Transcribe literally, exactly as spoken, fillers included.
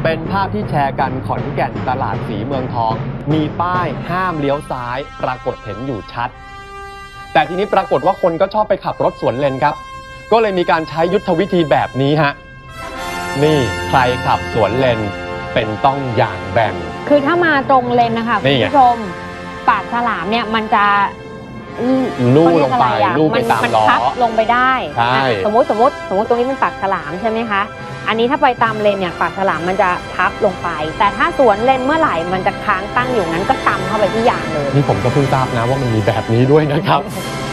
เป็นภาพที่แชร์กันขอนแก่นตลาดศรีเมืองทองมีป้ายห้ามเลี้ยวซ้ายปรากฏเห็นอยู่ชัดแต่ทีนี้ปรากฏว่าคนก็ชอบไปขับรถสวนเลนครับก็เลยมีการใช้ยุทธวิธีแบบนี้ฮะนี่ใครขับสวนเลนเป็นต้องอย่างแบ่งคือถ้ามาตรงเลนนะคะคุณผู้ชมปากฉลามเนี่ยมันจะลู่ลงไปลู่ไปตามล้อมันพับลงไปได้สมมติสมมติสมมติตรงนี้เป็นปากฉลามใช่ไหมคะอันนี้ถ้าไปตามเลนเนี่ยปากฉลามมันจะพับลงไปแต่ถ้าสวนเลนเมื่อไหร่มันจะค้างตั้งอยู่นั้นก็ตำเข้าไปที่ยางเลยนี่ผมก็เพิ่งทราบนะว่ามันมีแบบนี้ด้วยนะครับ